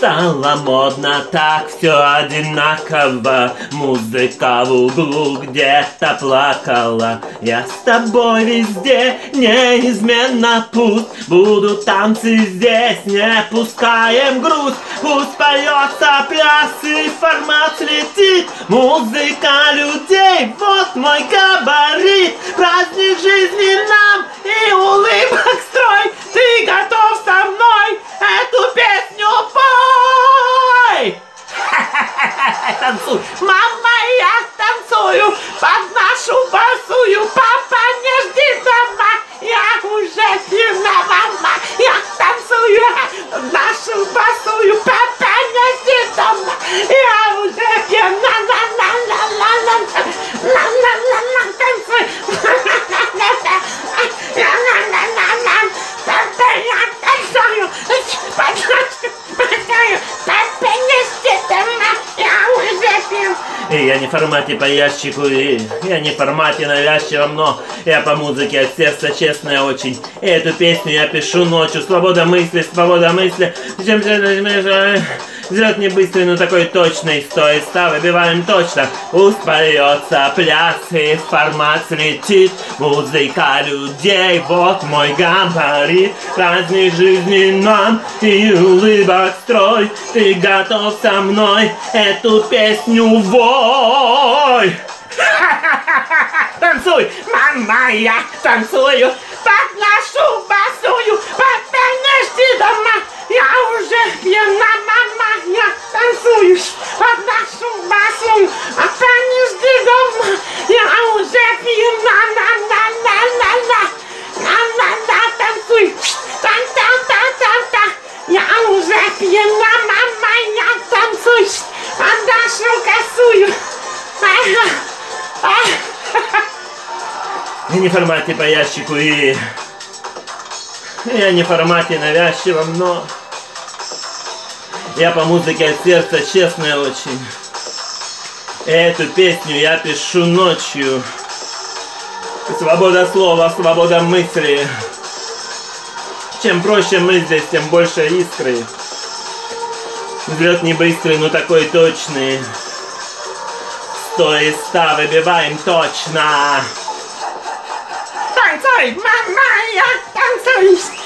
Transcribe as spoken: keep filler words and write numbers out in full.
Стало модно, так все одинаково. Музыка в углу где-то плакала. Я с тобой везде, неизменно пусть. Будут танцы здесь, не пускаем грусть. Пусть поется пляс и формат летит. Музыка людей, вот мой габарит. Праздник жизни нам и улыбок строй. Ты готов со мной эту песню пой? Танцуй, мама, я танцую под нашу басую. Папа, не жди дома, я уже пьяна, мама. Я танцую под нашу басую. Папа, не жди дома, я уже пьяна. На-на-на-на-на-на, на-на-на-на, танцуй. На-на-на-на-на, я танцую под нашу басую. Папа, не жди дома, я уже пьяна. И я не в формате по ящику, и я не в формате навязчивом, но я по музыке от сердца честная очень. И эту песню я пишу ночью. Свобода мысли, свобода мысли. Зачем же взлет не быстрый, но такой точный. Сто ста выбиваем точно. Пусть поется пляс и формат летит. Музыка людей, вот мой габарит. Праздник жизни нам и улыбок строй. Ты готов со мной эту песню вой? Танцуй, мама, я танцую под нашу басую. Папа, не жди дома, я уже пьяна, мама, я танцую под нашу басую. Папа, не жди дома, я уже пьяна, на-на-на-на-на, на-на-на, танцуй, та-та-та-та-та. Я уже пьяна, мама, я танцую под нашу косую. Я не в формате по ящику, и я не в формате навязчивом, но я по музыке от сердца честная очень. Эту песню я пишу ночью. Свобода слова, свобода мысли. Чем проще мы здесь, тем больше искры. Взлет не быстрый, но такой точный. Сто из ста выбиваем точно. Танцуй, мама, я танцую.